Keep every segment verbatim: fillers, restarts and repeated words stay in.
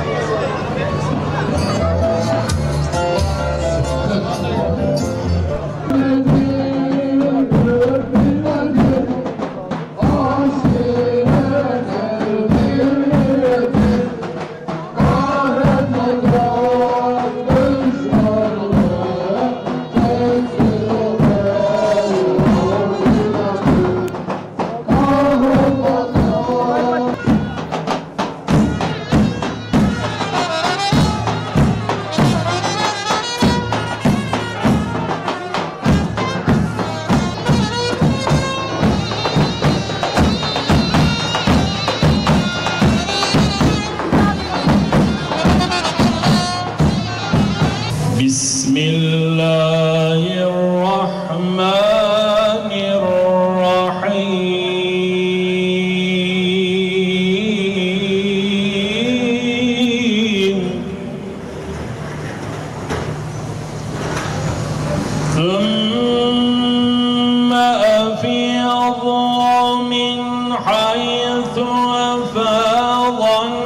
ثم أفيض من حيث أفاض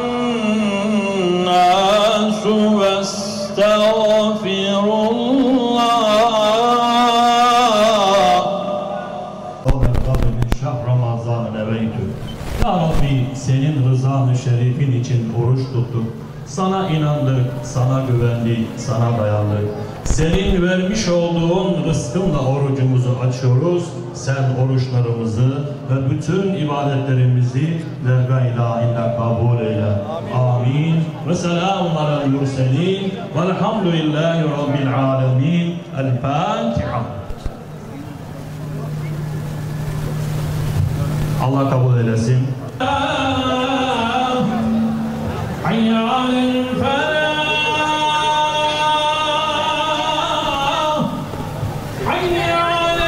الناس واستغفروا الله. Ya Rabbi, senin rızan-ı şerifin için oruç tuttuk. Sana inandık, sana güvendik, sana dayandık. Senin vermiş olduğun rızkınla orucumuzu açıyoruz. Sen oruçlarımızı ve bütün ibadetlerimizi la ilahe illa kabul eyle. Amin. Ve selamun alel murselin. Velhamdülillahi rabbil alemin. El Fatiha. Allah kabul eylesin. حي على الفلاح حي على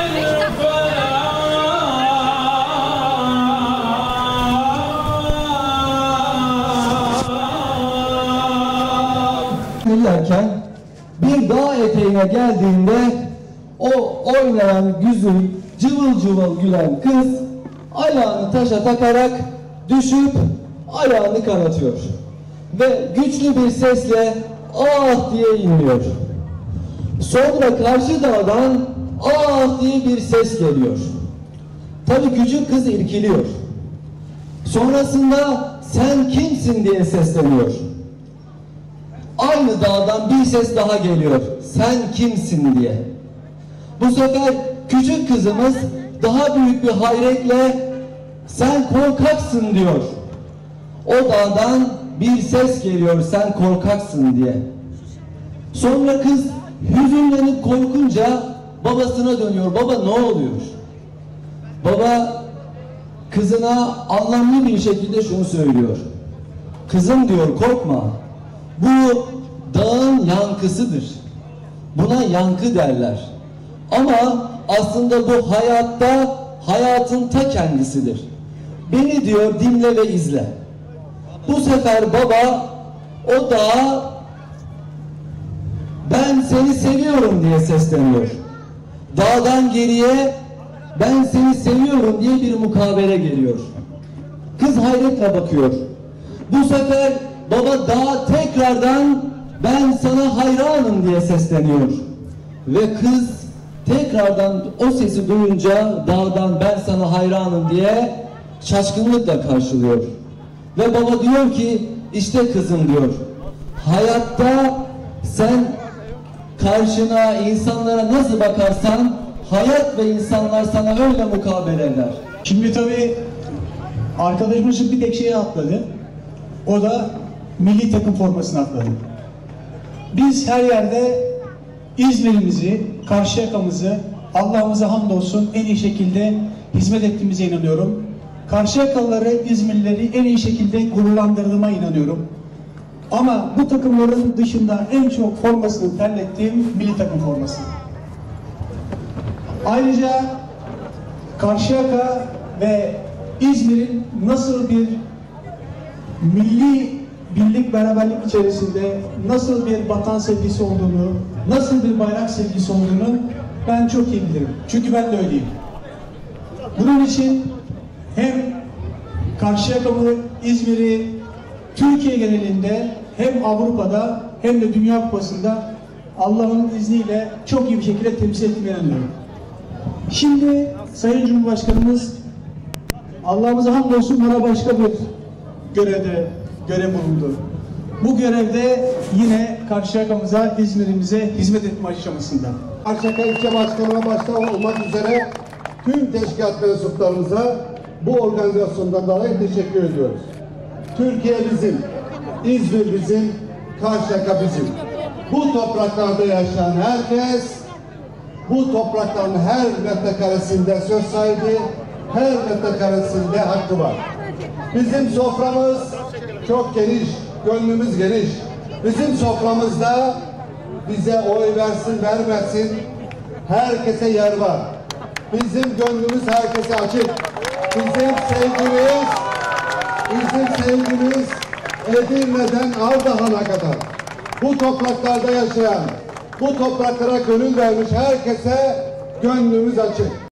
الفلاح. Dinlerken bir dağ eteğine geldiğinde o oynayan, güzel, cıvıl cıvıl gülen kız ayağını taşa takarak düşüp ayağını kanatıyor. Ve güçlü bir sesle ah diye inliyor. Sonra karşı dağdan ah diye bir ses geliyor. Tabii küçük kız irkiliyor. Sonrasında sen kimsin diye sesleniyor. Aynı dağdan bir ses daha geliyor. Sen kimsin diye. Bu sefer küçük kızımız daha büyük bir hayretle sen korkaksın diyor. O dağdan bir ses geliyor, sen korkaksın diye. Sonra kız hüzünlenip korkunca babasına dönüyor. Baba ne oluyor? Baba kızına anlamlı bir şekilde şunu söylüyor. Kızım diyor, korkma. Bu dağın yankısıdır. Buna yankı derler. Ama aslında bu hayatta hayatın ta kendisidir. Beni diyor dinle ve izle. Bu sefer baba o dağa ben seni seviyorum diye sesleniyor. Dağdan geriye ben seni seviyorum diye bir mukabele geliyor. Kız hayretle bakıyor. Bu sefer baba dağa tekrardan ben sana hayranım diye sesleniyor. Ve kız tekrardan o sesi duyunca dağdan ben sana hayranım diye şaşkınlıkla karşılıyor. Ve baba diyor ki işte kızım diyor, hayatta sen karşına, insanlara nasıl bakarsan hayat ve insanlar sana öyle mukabele eder. Şimdi tabii arkadaşımızın bir tek şeyi atladı. O da milli takım formasını atladı. Biz her yerde İzmir'imizi, Karşıyaka'mızı, Allah'ımıza hamdolsun en iyi şekilde hizmet ettiğimize inanıyorum. Karşıyakalıları, İzmirlileri en iyi şekilde gururlandırdığıma inanıyorum. Ama bu takımların dışında en çok formasını terlettiğim milli takım forması. Ayrıca Karşıyaka ve İzmir'in nasıl bir milli birlik beraberlik içerisinde nasıl bir vatan sevgisi olduğunu, nasıl bir bayrak sevgisi olduğunu ben çok iyi bilirim. Çünkü ben de öyleyim. Bunun için hem Karşıyaka'mı, İzmir'i Türkiye genelinde hem Avrupa'da hem de Dünya Kupası'nda Allah'ın izniyle çok iyi bir şekilde temsil ettiğime inanıyorum. Şimdi Sayın Cumhurbaşkanımız Allah'ımıza hamdolsun bana başka bir görevde görev bulundu. Bu görevde yine Karşıyaka'mıza, İzmir'imize hizmet etme aşamasında. Karşıyaka İlçe Başkanı'na başta olmak üzere tüm teşkilat mensuplarımıza bu organizasyondan dolayı teşekkür ediyoruz. Türkiye bizim, İzmir bizim, Karşıyaka bizim. Bu topraklarda yaşayan herkes, bu toprakların her metrekaresinde söz sahibi, her metrekaresinde hakkı var. Bizim soframız çok geniş, gönlümüz geniş. Bizim soframızda bize oy versin, vermesin, herkese yer var. Bizim gönlümüz herkese açık. Bizim sevgimiz, bizim sevgimiz Edirne'den Ardahan'a kadar. Bu topraklarda yaşayan, bu topraklara gönül vermiş herkese gönlümüz açık.